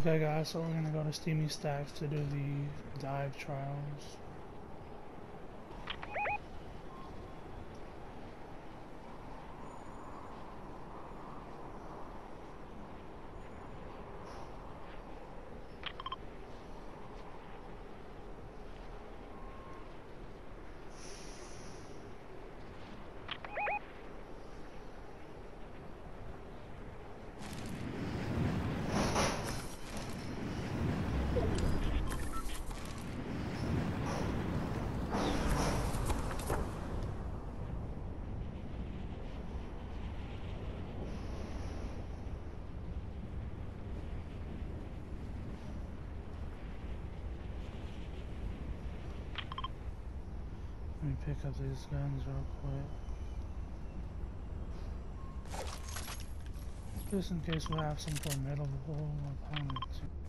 Okay guys, so we're gonna go to Steamy Stacks to do the dive trials. Let me pick up these guns real quick. Just in case we have some formidable opponents.